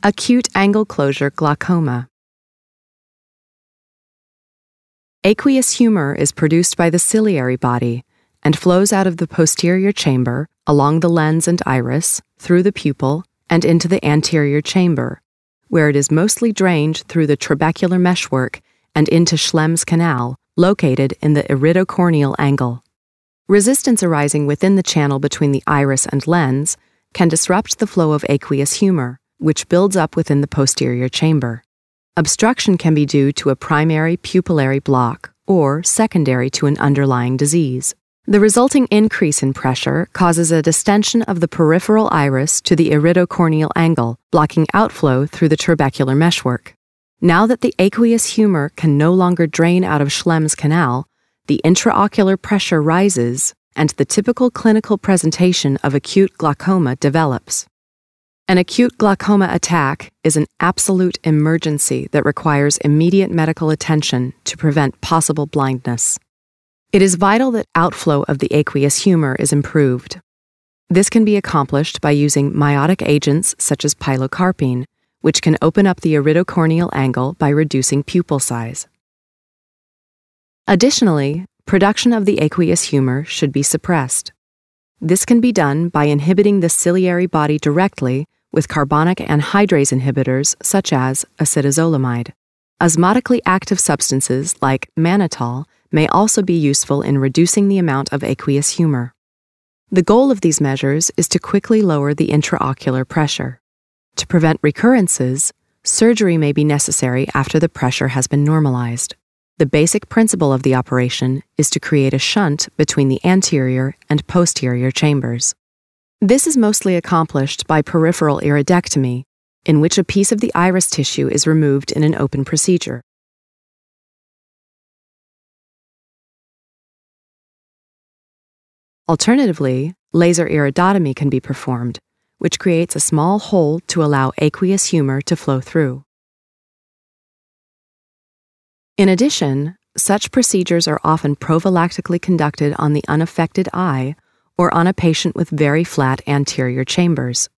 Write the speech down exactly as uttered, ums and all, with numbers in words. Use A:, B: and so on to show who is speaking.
A: Acute angle closure glaucoma. Aqueous humor is produced by the ciliary body and flows out of the posterior chamber, along the lens and iris, through the pupil, and into the anterior chamber, where it is mostly drained through the trabecular meshwork and into Schlemm's canal, located in the iridocorneal angle. Resistance arising within the channel between the iris and lens can disrupt the flow of aqueous humor, which builds up within the posterior chamber. Obstruction can be due to a primary pupillary block or secondary to an underlying disease. The resulting increase in pressure causes a distension of the peripheral iris to the iridocorneal angle, blocking outflow through the trabecular meshwork. Now that the aqueous humor can no longer drain out of Schlemm's canal, the intraocular pressure rises and the typical clinical presentation of acute glaucoma develops. An acute glaucoma attack is an absolute emergency that requires immediate medical attention to prevent possible blindness. It is vital that outflow of the aqueous humor is improved. This can be accomplished by using miotic agents such as pilocarpine, which can open up the iridocorneal angle by reducing pupil size. Additionally, production of the aqueous humor should be suppressed. This can be done by inhibiting the ciliary body directly with carbonic anhydrase inhibitors such as acetazolamide. Osmotically active substances like mannitol may also be useful in reducing the amount of aqueous humor. The goal of these measures is to quickly lower the intraocular pressure. To prevent recurrences, surgery may be necessary after the pressure has been normalized. The basic principle of the operation is to create a shunt between the anterior and posterior chambers. This is mostly accomplished by peripheral iridectomy, in which a piece of the iris tissue is removed in an open procedure. Alternatively, laser iridotomy can be performed, which creates a small hole to allow aqueous humor to flow through. In addition, such procedures are often prophylactically conducted on the unaffected eye or on a patient with very flat anterior chambers.